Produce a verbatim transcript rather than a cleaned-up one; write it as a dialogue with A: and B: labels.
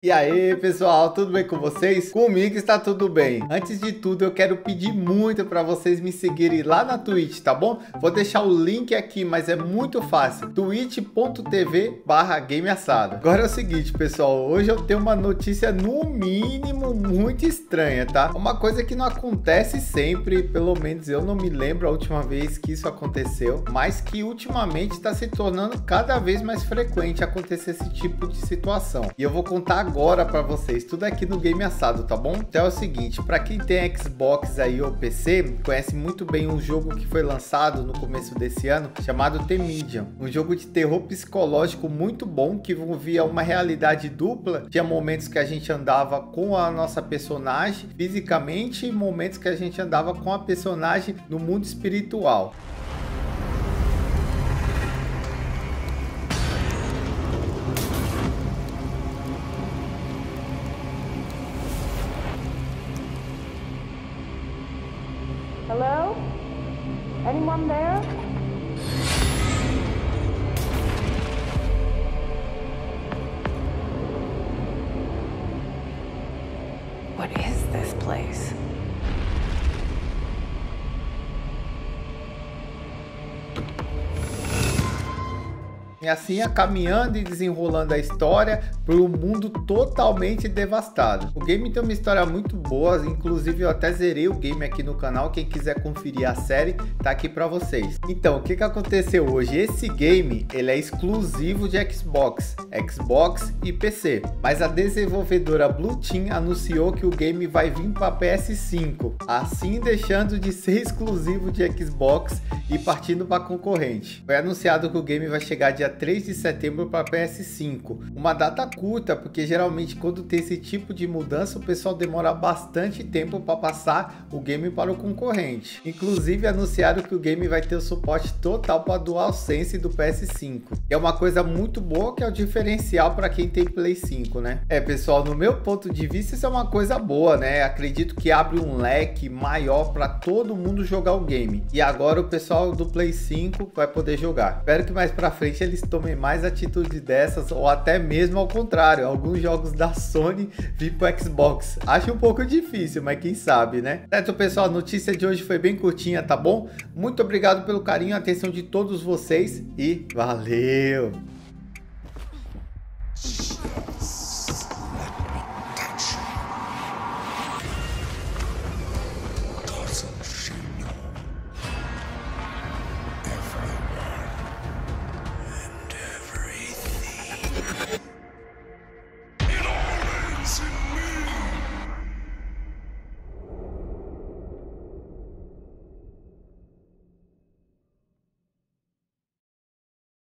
A: E aí pessoal, tudo bem com vocês? Comigo está tudo bem. Antes de tudo eu quero pedir muito para vocês me seguirem lá na Twitch, tá bom? Vou deixar o link aqui, mas é muito fácil, twitch ponto tv barra gameassado. Agora é o seguinte pessoal, hoje eu tenho uma notícia no mínimo muito estranha, tá? Uma coisa que não acontece sempre, pelo menos eu não me lembro a última vez que isso aconteceu, mas que ultimamente está se tornando cada vez mais frequente acontecer esse tipo de situação. E eu vou contar agora para vocês tudo aqui no Game Assado, tá bom? Então é o seguinte, para quem tem Xbox aí ou P C, conhece muito bem um jogo que foi lançado no começo desse ano, chamado The Medium, um jogo de terror psicológico muito bom, que envolvia uma realidade dupla. Tinha momentos que a gente andava com a nossa personagem fisicamente e momentos que a gente andava com a personagem no mundo espiritual.
B: Hello? Anyone there?
C: What is this place?
A: E assim ia caminhando e desenrolando a história para um mundo totalmente devastado. O game tem uma história muito boa, inclusive eu até zerei o game aqui no canal. Quem quiser conferir a série, tá aqui para vocês. Então, o que que aconteceu hoje? Esse game, ele é exclusivo de Xbox, Xbox e P C. Mas a desenvolvedora Blue Team anunciou que o game vai vir para P S cinco, assim deixando de ser exclusivo de Xbox e partindo para concorrente. Foi anunciado que o game vai chegar dia três de setembro para P S cinco, uma data curta, porque geralmente quando tem esse tipo de mudança o pessoal demora bastante tempo para passar o game para o concorrente. Inclusive anunciaram que o game vai ter o suporte total para DualSense do P S cinco, é uma coisa muito boa, que é o diferencial para quem tem Play cinco, né? É pessoal, no meu ponto de vista isso é uma coisa boa, né? Acredito que abre um leque maior para todo mundo jogar o game, e agora o pessoal do Play cinco vai poder jogar. Espero que mais para frente eles tomem mais atitude dessas, ou até mesmo ao contrário, alguns jogos da Sony vir para Xbox. Acho um pouco difícil, mas quem sabe, né? Certo, pessoal, a notícia de hoje foi bem curtinha, tá bom? Muito obrigado pelo carinho e atenção de todos vocês e valeu!
D: It all ends in